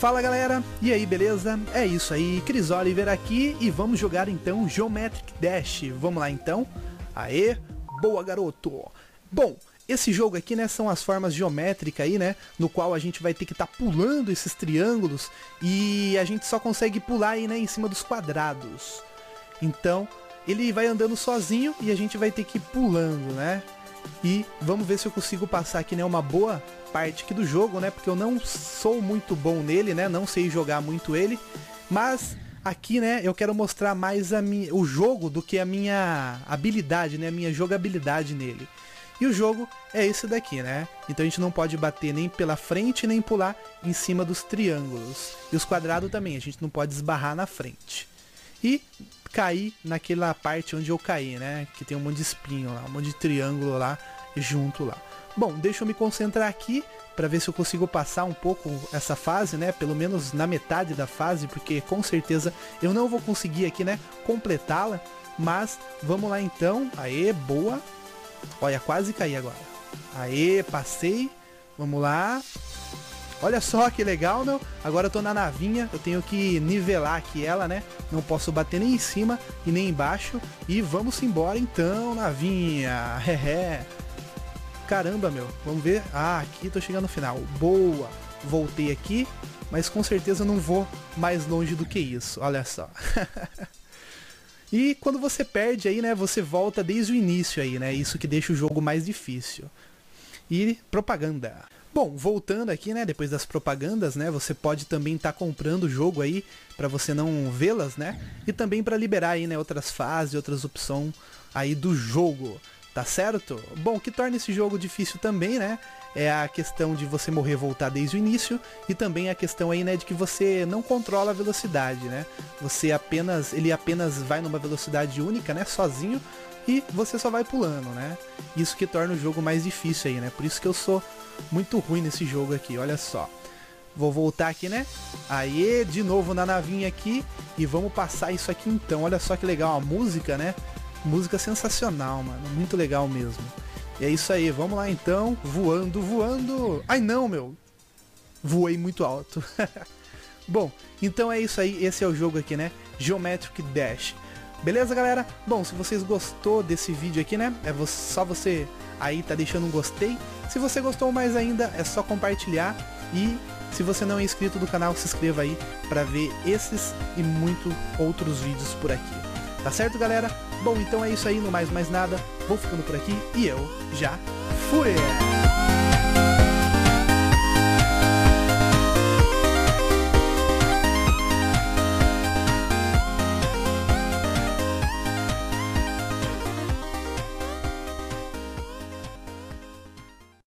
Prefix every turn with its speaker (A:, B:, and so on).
A: Fala galera, e aí beleza? É isso aí, Cris Oliver aqui e vamos jogar então Geometric Dash. Vamos lá então? Aê, boa garoto! Bom, esse jogo aqui, né, são as formas geométricas aí, né, no qual a gente vai ter que estar pulando esses triângulos e a gente só consegue pular aí, né, em cima dos quadrados. Então, ele vai andando sozinho e a gente vai ter que ir pulando, né? E vamos ver se eu consigo passar aqui, né, uma boa parte aqui do jogo, né, porque eu não sou muito bom nele, né, não sei jogar muito ele, mas aqui, né, eu quero mostrar mais o jogo do que a minha habilidade, né, a minha jogabilidade nele. E o jogo é esse daqui, né, então a gente não pode bater nem pela frente, nem pular em cima dos triângulos. E os quadrados também, a gente não pode esbarrar na frente. E cair naquela parte onde eu caí, né, que tem um monte de espinho lá, um monte de triângulo lá, junto lá. Bom, deixa eu me concentrar aqui para ver se eu consigo passar um pouco essa fase, né? Pelo menos na metade da fase, porque com certeza eu não vou conseguir aqui, né, completá-la. Mas vamos lá então. Aê, boa. Olha, quase caí agora. Aê, passei. Vamos lá. Olha só que legal, meu. Agora eu tô na navinha, eu tenho que nivelar aqui ela, né? Não posso bater nem em cima e nem embaixo. E vamos embora então, navinha. Hehe. Caramba, meu, vamos ver. Ah, aqui tô chegando no final. Boa, voltei aqui, mas com certeza não vou mais longe do que isso, olha só. E quando você perde aí, né, você volta desde o início aí, né, isso que deixa o jogo mais difícil. E propaganda. Bom, voltando aqui, né, depois das propagandas, né, você pode também estar comprando o jogo aí, pra você não vê-las, né, e também pra liberar aí, né, outras fases, outras opções aí do jogo. Tá certo? Bom, o que torna esse jogo difícil também, né, é a questão de você morrer e voltar desde o início, e também a questão aí, né, de que você não controla a velocidade, né, ele apenas vai numa velocidade única, né, sozinho, e você só vai pulando, né, isso que torna o jogo mais difícil aí, né, por isso que eu sou muito ruim nesse jogo aqui, olha só. Vou voltar aqui, né, aê, de novo na navinha aqui, e vamos passar isso aqui então, olha só que legal a música, né. Música sensacional, mano, muito legal mesmo. E é isso aí, vamos lá então, voando, voando. Ai não, meu, voei muito alto. Bom, então é isso aí, esse é o jogo aqui, né, Geometric Dash. Beleza, galera? Bom, se vocês gostou desse vídeo aqui, né, só você aí tá deixando um gostei. Se você gostou mais ainda, é só compartilhar. E se você não é inscrito do canal, se inscreva aí pra ver esses e muito outros vídeos por aqui. Tá certo, galera? Bom, então é isso aí, não mais nada. Vou ficando por aqui e eu já fui!